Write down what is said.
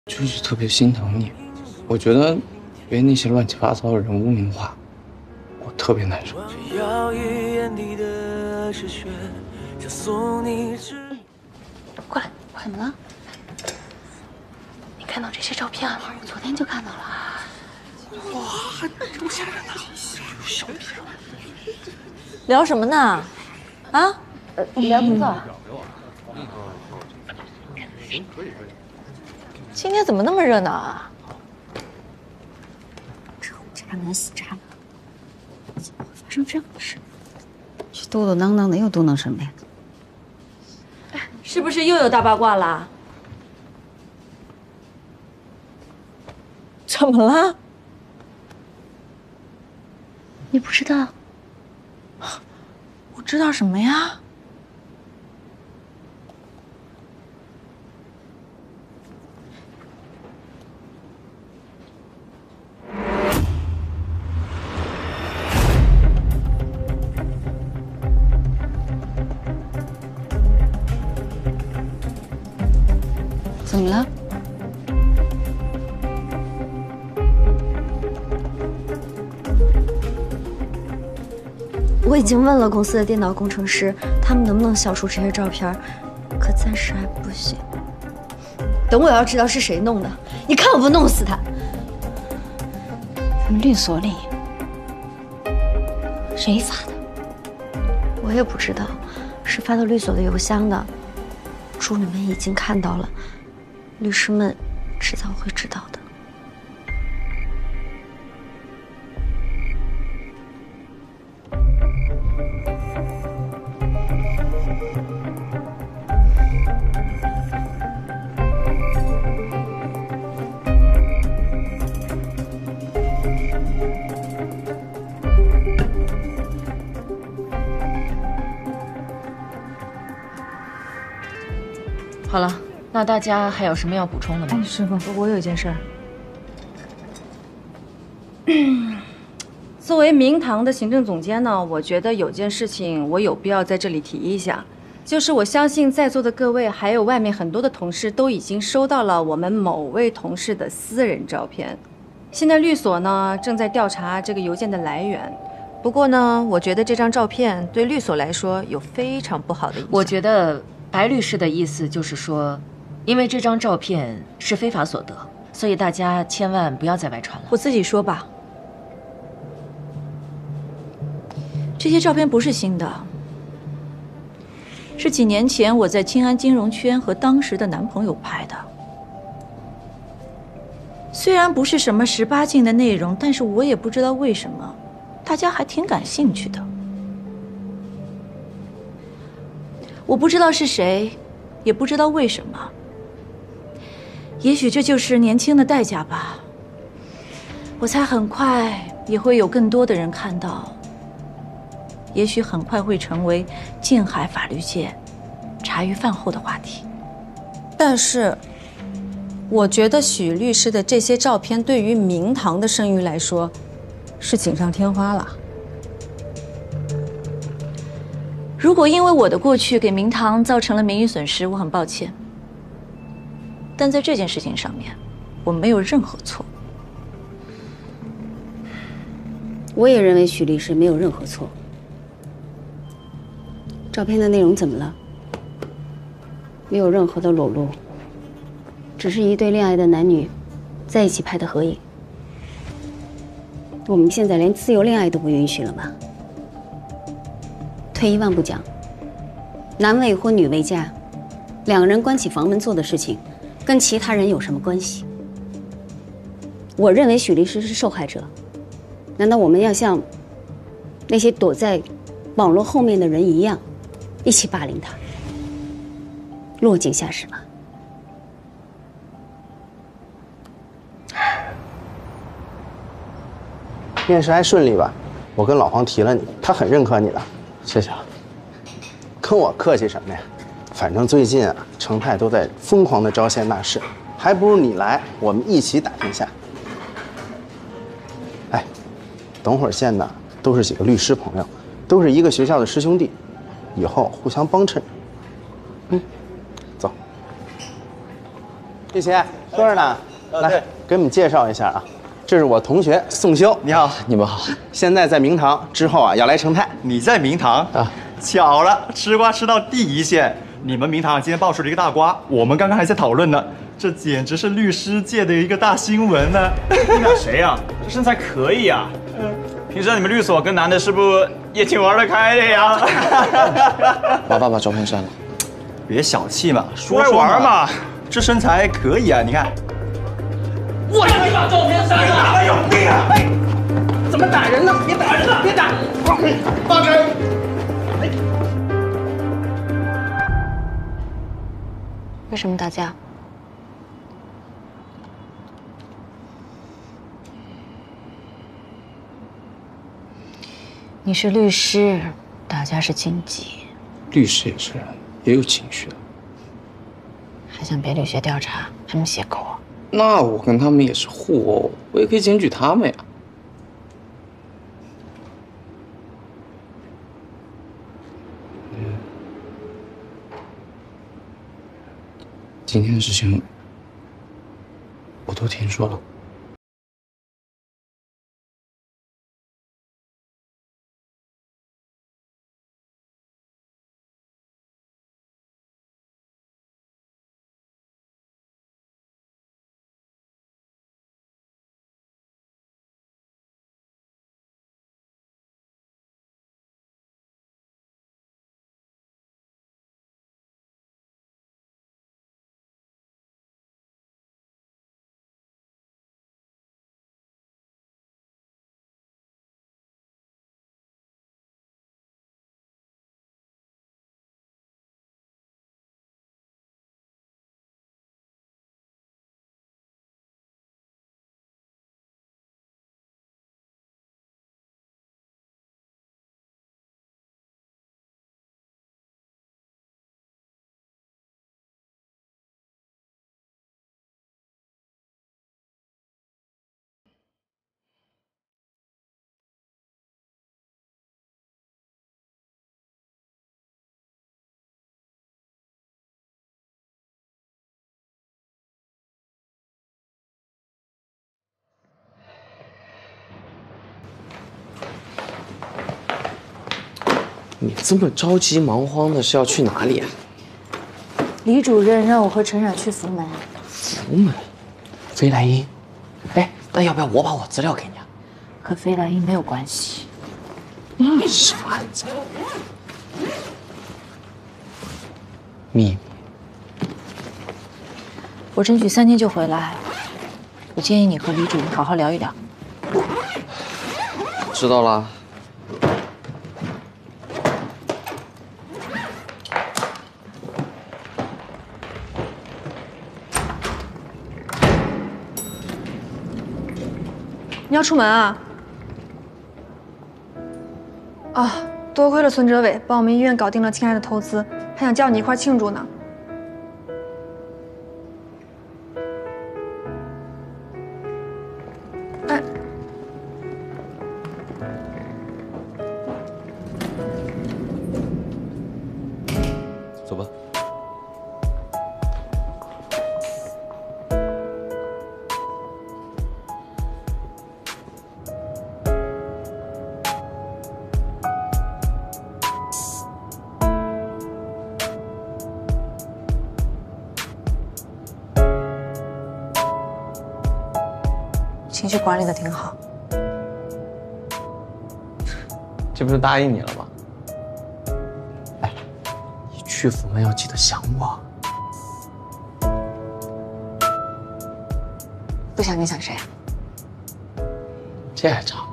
就是特别心疼你。我觉得被那些乱七八糟的人污名化，我特别难受。 过来，怎么了？你看到这些照片了吗？我昨天就看到了。 哇，这么吓人呢！小屁聊什么呢？啊？聊工作。今天怎么那么热闹啊？ 臭渣男死渣男，怎么会发生这样的事？这嘟嘟囔囔的又嘟囔什么呀？ 是不是又有大八卦啦？怎么了？ 你不知道？ 我知道什么呀？ 怎么了？ 我已经问了公司的电脑工程师，他们能不能消除这些照片，可暂时还不行。等我要知道是谁弄的，你看我不弄死他！ 咱们律所里谁发的？ 我也不知道，是发到律所的邮箱的。助理们已经看到了，律师们迟早会知道的。 好了，那大家还有什么要补充的吗？ 师傅，我有一件事儿。 作为明堂的行政总监呢，我觉得有件事情我有必要在这里提一下，就是我相信在座的各位还有外面很多的同事都已经收到了我们某位同事的私人照片。现在律所呢正在调查这个邮件的来源，不过呢，我觉得这张照片对律所来说有非常不好的影响。 我觉得白律师的意思就是说，因为这张照片是非法所得，所以大家千万不要在外传了。 我自己说吧，这些照片不是新的，是几年前我在清安金融圈和当时的男朋友拍的。虽然不是什么18禁的内容，但是我也不知道为什么，大家还挺感兴趣的。我不知道是谁，也不知道为什么。也许这就是年轻的代价吧。我猜很快也会有更多的人看到，也许很快会成为静海法律界茶余饭后的话题。 但是，我觉得许律师的这些照片对于明堂的声誉来说，是锦上添花了。 如果因为我的过去给明堂造成了名誉损失，我很抱歉。但在这件事情上面，我没有任何错。 我也认为许律师没有任何错。照片的内容怎么了？没有任何的裸露，只是一对恋爱的男女在一起拍的合影。我们现在连自由恋爱都不允许了吗？退一万步讲，男未婚女未嫁，两个人关起房门做的事情，跟其他人有什么关系？我认为许律师是受害者，难道我们要像那些躲在网络后面的人一样，一起霸凌他，落井下石吗？ 面试还顺利吧？我跟老黄提了你，他很认可你的。谢谢啊。跟我客气什么呀？反正最近啊，程泰都在疯狂的招贤纳士，还不如你来，我们一起打天下。哎，等会儿见的都是几个律师朋友，都是一个学校的师兄弟，以后互相帮衬。走。 玉琪，说着呢，来给你们介绍一下啊，这是我同学宋修。 你好， 你们好。 现在在明堂，之后啊要来成泰。 你在明堂啊？ 巧了，吃瓜吃到第一线。你们明堂今天爆出了一个大瓜，我们刚刚还在讨论呢。这简直是律师界的一个大新闻呢。 你俩谁呀？这身材可以啊。平时你们律所跟男的是不也挺玩得开的呀？ 把爸爸照片删了。 别小气嘛， 出来玩嘛。 这身材可以啊，你看。 我让你把照片删了！哎有病啊！哎，怎么打人呢？别打人了，别打！放开！ 为什么打架？ 你是律师，打架是禁忌。 律师也是人，也有情绪的。 还想别律学调查，还能写狗？ 那我跟他们也是互殴，我也可以检举他们呀。今天的事情我都听说了。你这么着急忙慌的是要去哪里啊？ 李主任让我和陈冉去福门。 福门，飞来鹰。哎，那要不要我把我资料给你啊？ 和飞来鹰没有关系。 那是什么案子？秘密。 我争取3天就回来。我建议你和李主任好好聊一聊。 知道了。 你要出门啊？啊，多亏了孙哲伟帮我们医院搞定了亲爱的投资，还想叫你一块庆祝呢。哎， 走吧。 情绪管理的挺好。 这不是答应你了吗？哎，你去福门要记得想我。 不想你想谁啊？ 这还长。